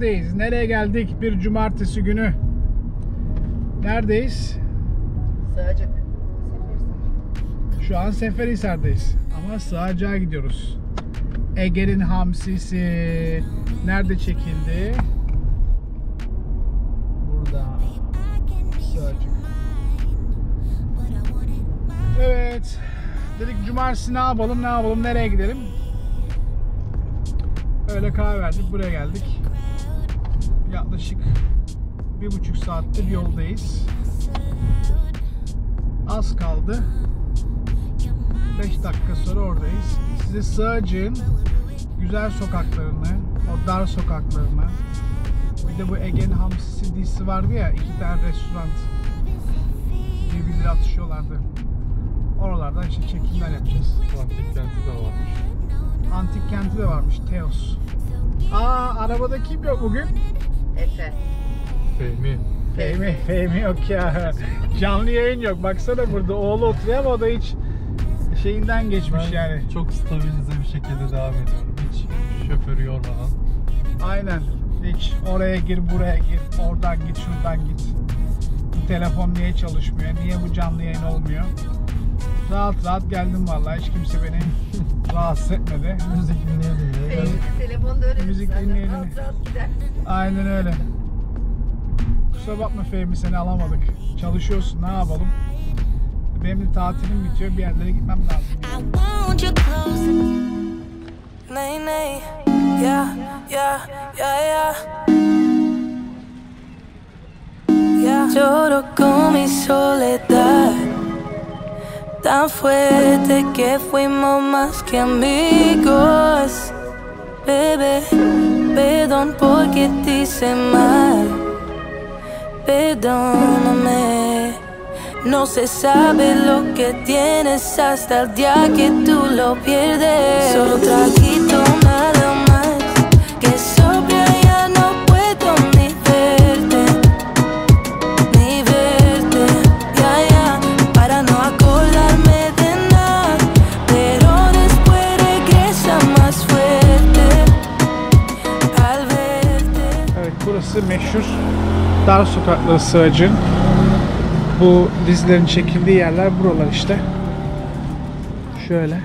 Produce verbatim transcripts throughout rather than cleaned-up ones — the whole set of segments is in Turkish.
Neredeyiz? Nereye geldik? Bir cumartesi günü. Neredeyiz? Sığacık. Şu an Seferihisar'dayız. Ama Sığacak'a gidiyoruz. Ege'nin hamsisi. Nerede çekildi? Burada. Sığacak. Evet. Dedik cumartesi ne yapalım, ne yapalım, nereye gidelim? Öyle karar verdik, buraya geldik. Yaklaşık bir buçuk saattir yoldayız. Az kaldı. beş dakika sonra oradayız. Size Sığacak'ın güzel sokaklarını, o dar sokaklarını, bir de bu Ege'nin hamsisi dizisi vardı ya, iki tane restoran birbirleri atışıyorlardı. Oralardan işte çekimler yapacağız. Antik kenti de varmış. Antik kenti de varmış, Teos. Aa, arabada kim yok bugün? Efe. Fehmi. Fehmi, Fehmi yok ya. Canlı yayın yok. Baksana burada oğlu oturuyor ama o da hiç şeyinden geçmiş Ben yani. çok stabilize bir şekilde devam ediyorum. Hiç şoförü yormadan. Aynen. Hiç oraya gir, buraya gir, oradan git, şuradan git. Bu telefon niye çalışmıyor? Niye bu canlı yayın olmuyor? Rahat rahat geldim vallahi. Hiç kimse beni rahatsız etmedi. Müzik dinleyelim diye. Fehmi de telefonda öyle Müzik zaten. dinleyelim. Rahat rahat gider. Aynen öyle. Kusura bakma Fehmi, seni alamadık. Çalışıyorsun, ne yapalım? Benim de tatilim bitiyor, bir yerlere gitmem lazım. Lloro con mi soledad, tan fuerte que fuimos más que amigos. Bebé, perdón porque te hice mal, perdóname. No se sabe lo que tienes hasta el día que tú lo pierdes. Solo un traguito nada más, que sobria ya no puedo ni verte, ni verte, ya ya, para no acordarme de nada, pero después regresa más fuerte al verte. Evet, burası meşhur dar sokakları Sığacak'ın. Bu dizilerin çekildiği yerler buralar işte. Şöyle.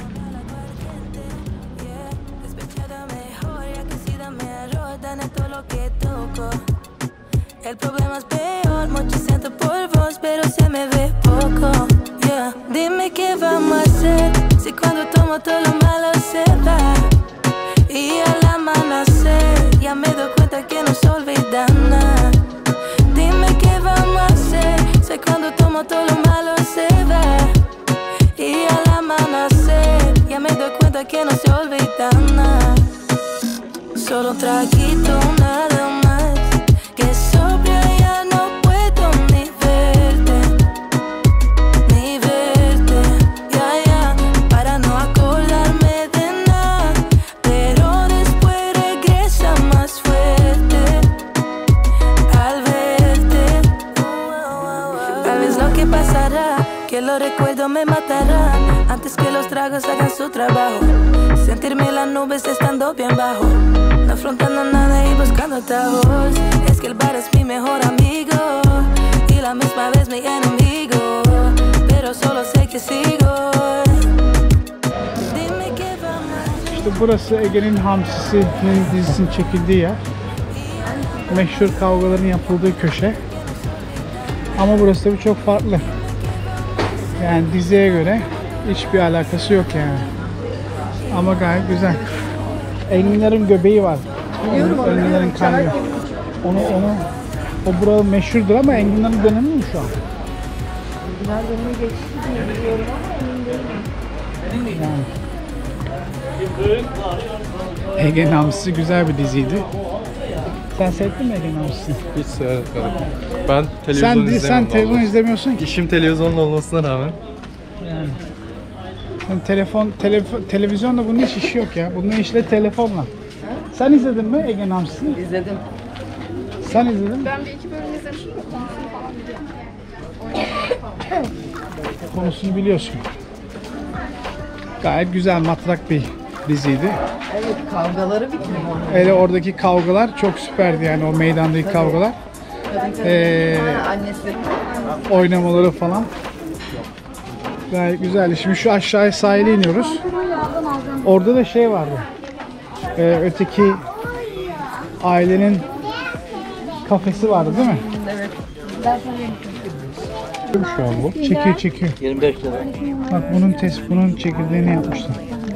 El problema es peor, mucho siento por vos, pero se me ve poco. Yeah. Dime qué vamos a hacer si cuando tomo todo lo malo se va. Y al amanecer ya me doy cuenta que no se olvida nada. Dime qué vamos a hacer si cuando tomo todo lo malo se va. Y al amanecer ya me doy cuenta que no se olvida nada. Solo un traguito nada más, que sobria ya no puedo ni verte, ni verte, ya ya, para no acordarme de nada, pero después regresa más fuerte al verte. Tal vez lo que pasará, que los recuerdos me matarán antes que los tragos hagan su trabajo. Sentirme en las nubes estando bien bajo, no afrontando nada y buscando atajos. Es que el bar es mi mejor amigo y la misma vez mi enemigo, pero solo sé que sigo. Dime qué vamos. İşte burası Ege'nin hamsisinin dizisinin çekildiği yer. Meşhur kavgaların yapıldığı köşe. Ama burası tabii çok farklı. Yani diziye göre hiçbir alakası yok yani. Ama gayet güzel. Enginlerin göbeği var. Enginlerin kaynıyor. Onu onu o buranın meşhurdur ama enginlerin dönemi mi şu an? Enginar dönemi geçti diye biliyorum ama emin değilim. Yani. Ege'nin Hamsisi güzel bir diziydi. Sen sevdin mi Ege'nin Hamsisi'ni? Hiç seyretmedim. Ben televizyon Sen, izlemiyorum. sen televizyon vallahi. izlemiyorsun ki. İşim televizyonla olmasına rağmen. Yani. Sen telefon, telefon, televizyonda bunun hiç işi yok ya. Bunun işle telefonla. Ha? Sen izledin mi Ege'nin Hamsisi'ni? İzledim. Sen izledin mi? Ben bir iki bölüm izlemiştim de konusunu falan biliyorum. Konusunu biliyorsun. Gayet güzel, matrak bir diziydi. Evet, kavgaları bitmiyor. Hele oradaki kavgalar çok süperdi yani, o meydandaki kavgalar. Ee, Annesi. oynamaları falan. Gayet güzeldi. Şimdi şu aşağıya sahile iniyoruz. Orada da şey vardı. Ee, öteki ailenin kafesi vardı değil mi? Evet. Şu an bu. Çekiyor çekiyor. yirmi beş lira. Bak bunun test, bunun çekirdeğini yapmışlar.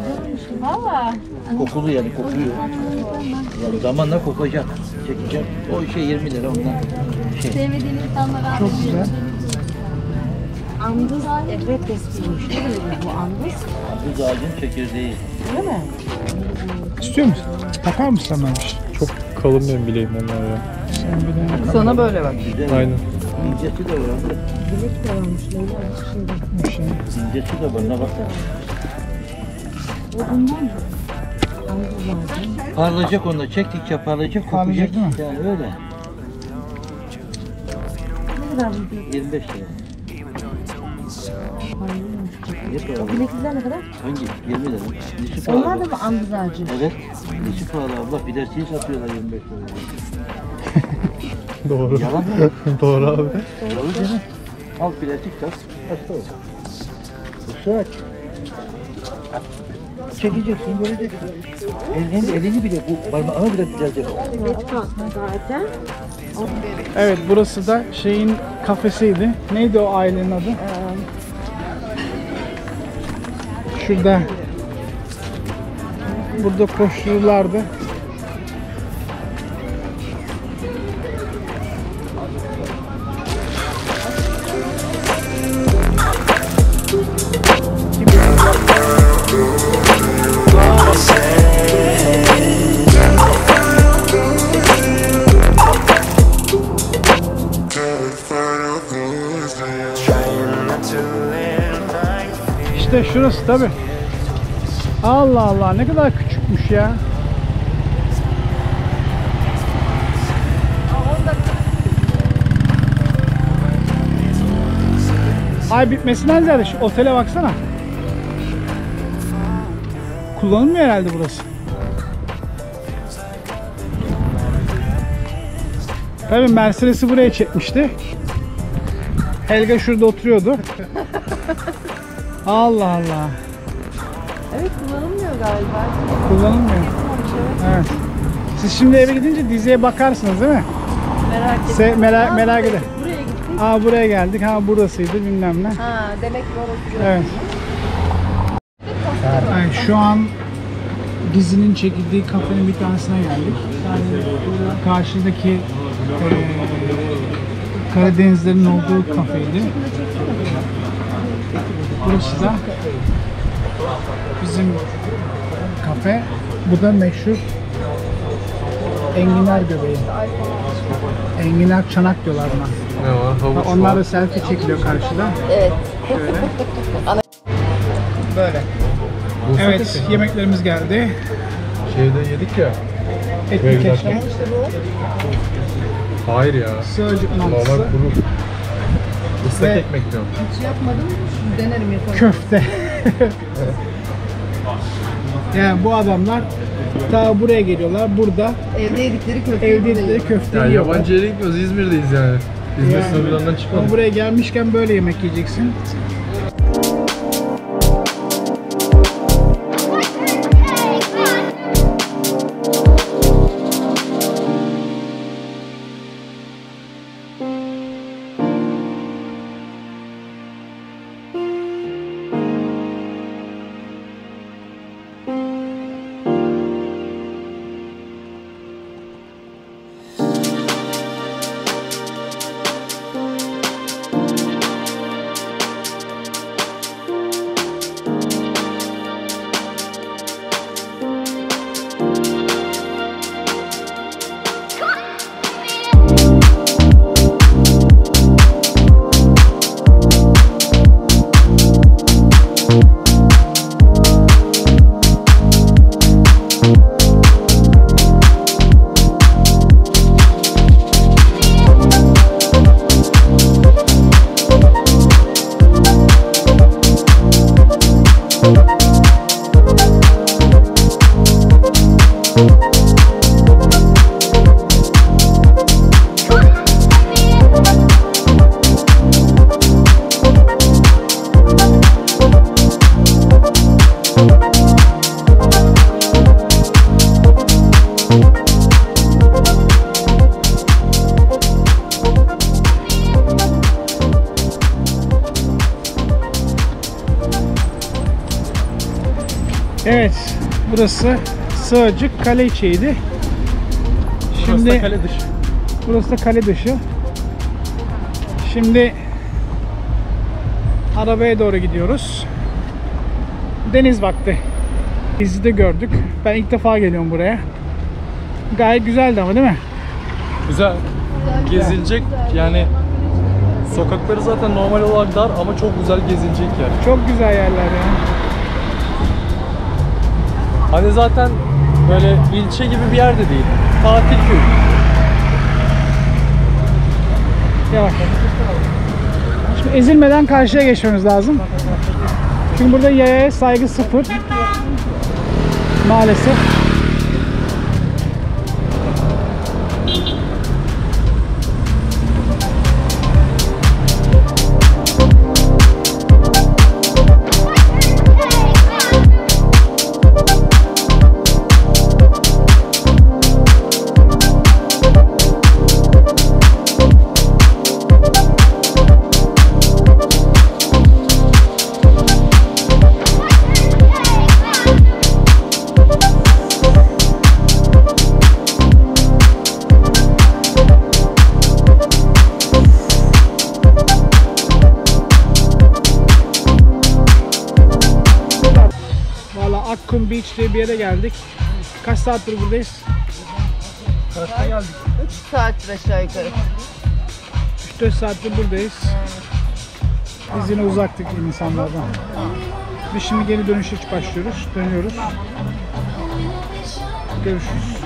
Kokulu yani kokuyor. Yani zamanla kokacak. Çekecek. O şey yirmi lira ondan. Şey. Sevmediğin insanlara Çok güzel. Andız evet tespiymiş. Ne böyle bu andız? Bu ağacın çekirdeği. Değil mi? İstiyor musun? Takar mısın sen bana bir şey? Çok kalın benim bileğim onlar ya. Sen bir tane takar. Sana böyle bak. Güzel. Aynen. İncesi de var. Bilek de varmış. Leyla bir şey de. Bir şey. İncesi de var. Ne bak. O bundan mı? Andız ağacı. Parlayacak onda. Çektikçe parlayacak, kokacak. Parlayacak değil mi? Yani öyle. Ne kadar bu? yirmi beş lira. Ne O pahalı? bileklikler ne kadar? Hangi? yirmi lira. Dişi pahalı. Onlar da mı andız ağacı? Evet. Dişi pahalı abla. Pidesiyi satıyorlar yirmi beş lira. Doğru. Yalan mı? Doğru abi. Doğru canım. Al plastik tak. Hasta ol. Uçak. Çekeceksin, göreceksin. Elini, elini bile, bu parmağını bile düzelecek. Zaten. Evet, burası da şeyin kafesiydi. Neydi o ailenin adı? Şurada. Burada koştururlardı. İşte şurası tabi. Allah Allah, ne kadar küçükmüş ya. Ay bitmesinden ziyade şu otele baksana. Kullanılmıyor herhalde burası. Tabii Mercedes'i buraya çekmişti. Helga şurada oturuyordu. Allah Allah. Evet kullanılmıyor galiba. Kullanılmıyor. Evet. Siz şimdi eve gidince diziye bakarsınız değil mi? Merak ettim. Se merak merak edin. Buraya gittik. Aa buraya geldik. Ha burasıydı bilmem ne. Ha demek ki orası. Evet. Yani şu an dizinin çekildiği kafenin bir tanesine geldik. Yani karşıdaki e, Karadenizlerin olduğu kafeydi. Burası da bizim kafe. Bu da meşhur enginar göbeği. Enginar çanak diyorlar buna. Ne var? Havuç Onlar var. da selfie çekiliyor karşıda. Evet. Şöyle. Böyle. Bu Evet, sakın. yemeklerimiz geldi. Şeyde yedik ya. Etli Böyle keşke, Hayır ya. sığırcık Normal mantısı, kuru. Islak Ve- ekmek diyorum. Hiç yapmadım. Denerim yaparım. köfte. Yani bu adamlar ta buraya geliyorlar. Burada Evde yedikleri köfte. evde yedikleri köfte Ya yiyorlar. yabancı yere gitmiyoruz. İzmir'deyiz yani. İzmir Yani. sınırlarından Ama çıkmadık. buraya gelmişken böyle yemek yiyeceksin. Evet, burası Sığacık Kale içiydi. Burası da kale dışı. Burası da kale dışı. Şimdi arabaya doğru gidiyoruz. Deniz vakti. Bizi de gördük. Ben ilk defa geliyorum buraya. Gayet güzeldi ama değil mi? Güzel. Gezilecek yani, sokakları zaten normal olarak dar ama çok güzel gezilecek yer. Çok güzel yerler ya. Hani zaten böyle ilçe gibi bir yer de değil. Tatil köyü. Yavaş. Şimdi ezilmeden karşıya geçmemiz lazım. Çünkü burada yayaya saygı sıfır. Maalesef. Akkum Beach diye bir yere geldik. Kaç saattir buradayız? Kaçta geldik? üç saattir aşağı yukarı. üç dört saattir buradayız. Biz yine uzaktık insanlardan. Biz şimdi geri dönüşe başlıyoruz. Dönüyoruz. Görüşürüz.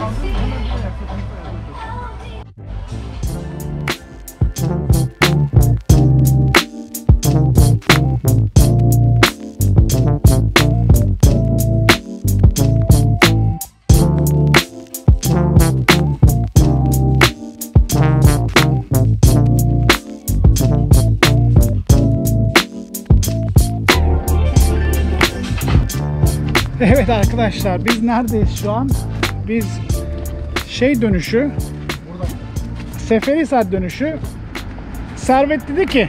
Evet arkadaşlar, biz neredeyiz şu an? Biz şey dönüşü, Seferihisar dönüşü. Servet dedi ki,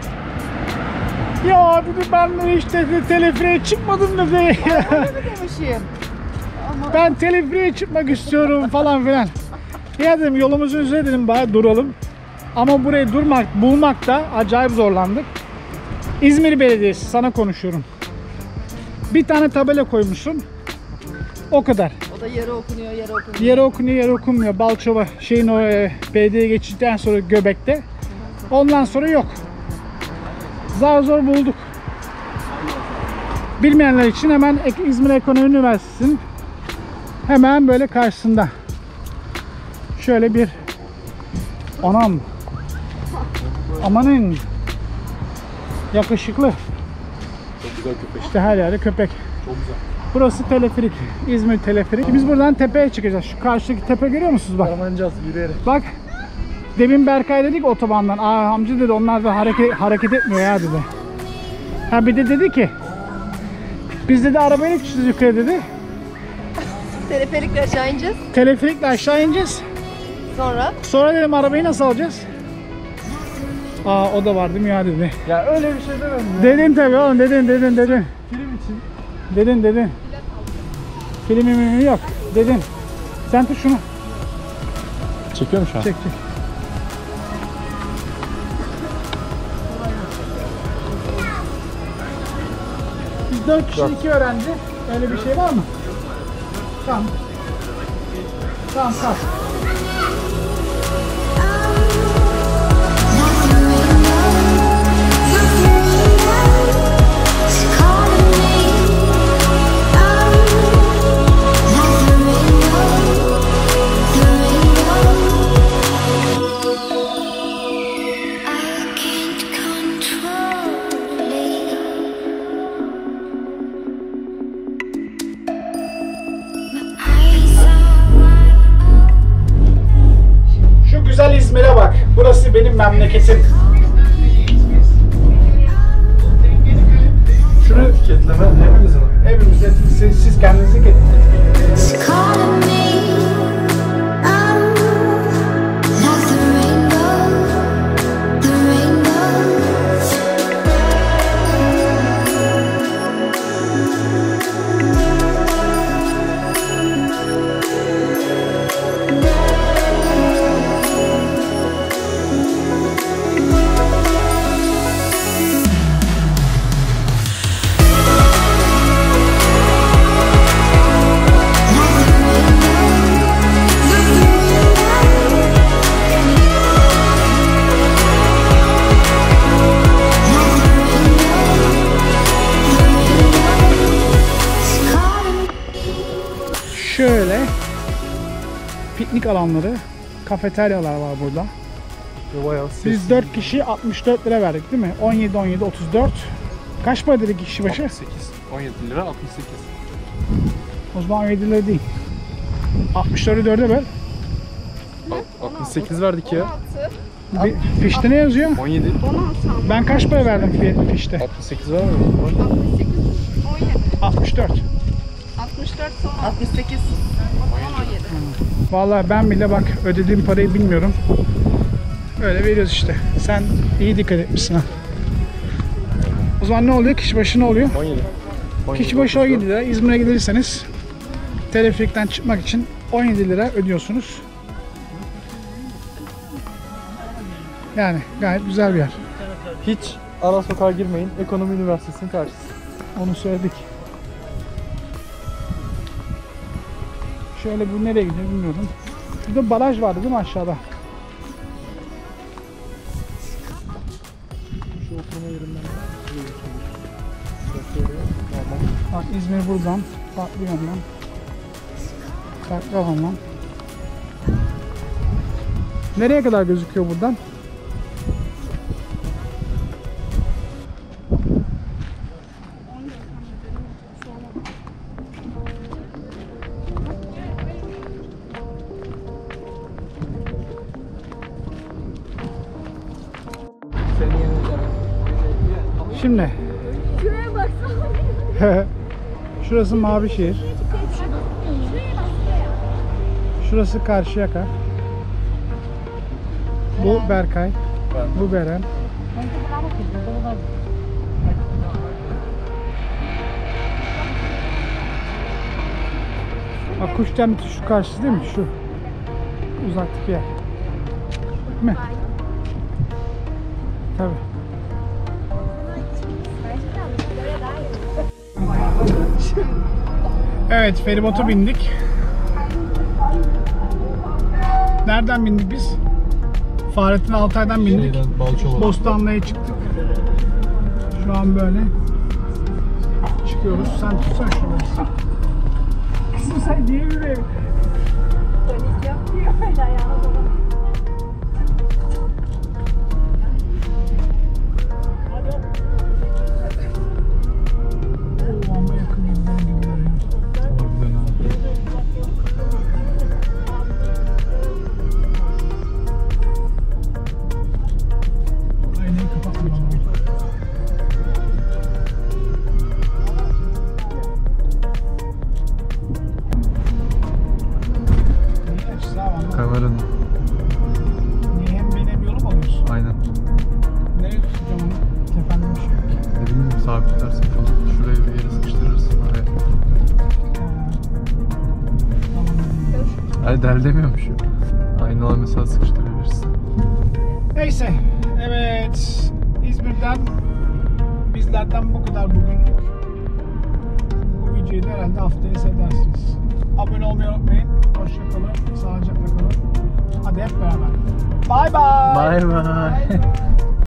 ya dedi ben de işte de teleferiğe çıkmadım dedi. Öyle mi demişim? Ama Ben teleferiğe çıkmak istiyorum falan filan. Ya dedim yolumuzun üzerine dedim bari duralım. Ama burayı durmak, bulmak da acayip zorlandık. İzmir Belediyesi, sana konuşuyorum. Bir tane tabela koymuşsun. O kadar. o da yarı okunuyor, yarı okunuyor. Yere okunuyor, yere okunmuyor. Balçova şeyin o e, belediyeye geçtikten sonra Göbek'te. Ondan sonra yok. Zar zor bulduk. Bilmeyenler için hemen İzmir Ekonomi Üniversitesi'nin hemen böyle karşısında. Şöyle bir anam. Amanın yakışıklı. Çok güzel köpek. İşte her yerde köpek. Çok güzel. Burası teleferik. İzmir teleferik. Biz buradan tepeye çıkacağız. Şu karşıdaki tepe görüyor musunuz bak? Tırmanacağız yürüyerek. Bak. Demin Berkay dedi ki otobandan. Aa amca dedi onlar da hareket hareket etmiyor ya dedi. Ha bir de dedi ki biz dedi arabayla çıkacağız yukarı dedi. Teleferikle aşağı ineceğiz. Teleferikle aşağı ineceğiz. Sonra Sonra dedim arabayı nasıl alacağız? Aa o da var değil mi ya dedi. Ya öyle bir şey demedim ya. Dedin tabii oğlum dedin dedin dedin. Film için. Dedin dedin. Film mi yok. Dedin. Sen tut şunu. Çekiyor mu şu an? Çek çek. Biz dört kişi iki öğrenci. Öyle bir şey var mı? Tamam. Tamam kalk. Şu güzel İzmir'e bak. Burası benim memleketim. Şunu Etiketlemez hepimiz mi? hepimize siz, siz kendinizi getirin. Calling me, I'm like the rainbow, the rainbow. piknik alanları, kafeteryalar var burada. Ve bayağı Biz sessiz. dört kişi altmış dört lira verdik değil mi? on yedi on yedi otuz dört. Kaç para dedik kişi başı? altmış sekiz. on yedi lira altmış sekiz. O zaman on yedi lira değil. altmış dördü dörde böl. altmış sekiz verdik ya. altı. Bir fişte ne yazıyor? on yedi. on altı ama. Ben kaç para verdim fi- fişte? altmış sekiz vermedik. altmış sekiz, on yedi. altmış dört. altmış dört son. altmış sekiz. on yedi. Vallahi ben bile bak ödediğim parayı bilmiyorum. Öyle veriyoruz işte. Sen iyi dikkat etmişsin ha. O zaman ne oluyor? Kişi başı ne oluyor? on yedi. Kişi başı on yedi lira. İzmir'e giderseniz teleferikten çıkmak için on yedi lira ödüyorsunuz. Yani gayet güzel bir yer. Hiç ara sokağa girmeyin. Ekonomi Üniversitesi'nin karşısı. Onu söyledik. Şöyle bu nereye gidiyor bilmiyorum. Burada baraj vardı değil mi aşağıda? Şu oturma yerinden Bak İzmir buradan, farklı yönden, farklı alandan. Nereye kadar gözüküyor buradan? Şimdi. Şuraya baksana. Şurası Mavişehir. Şurası Karşıyaka. Bu Berkay. Bu Beren. Bak kuş cenneti şu karşısı değil mi? Şu. Uzaktaki yer. Değil mi? Tabii. Evet, feribota bindik. Nereden bindik biz? Fahrettin Altay'dan bindik. Şeyden, Balçova. Bostanlı'ya çıktık. Şu an böyle çıkıyoruz. Sen tutsana şurayı. Kızım sen niye yürüyorsun? Panik yapıyor öyle ayağına dolanıyor. Oo, ama yakın yerden gidiyor ya. Harbiden abi. Aynayı kapatma bana. Niye açsın abi anlamadım. Kameranın. Niye hem beni hem yolu mu alıyorsun? Aynen. Nereye tutacağım onu? Tepende bir şey yok ki. Ne bileyim sabitlersin falan. Şuraya bir yere sıkıştırırsın. Oraya. Hayır del demiyormuş. Aynalar mesela sıkıştırabilirsin. Neyse, evet. İzmir'den bizlerden bu kadar bugünlük. Bu videoyu da herhalde haftaya seyredersiniz. Abone olmayı unutmayın. Hoşça kalın, sağlıcakla kalın. Hadi hep beraber. Bye bye. Bye bye.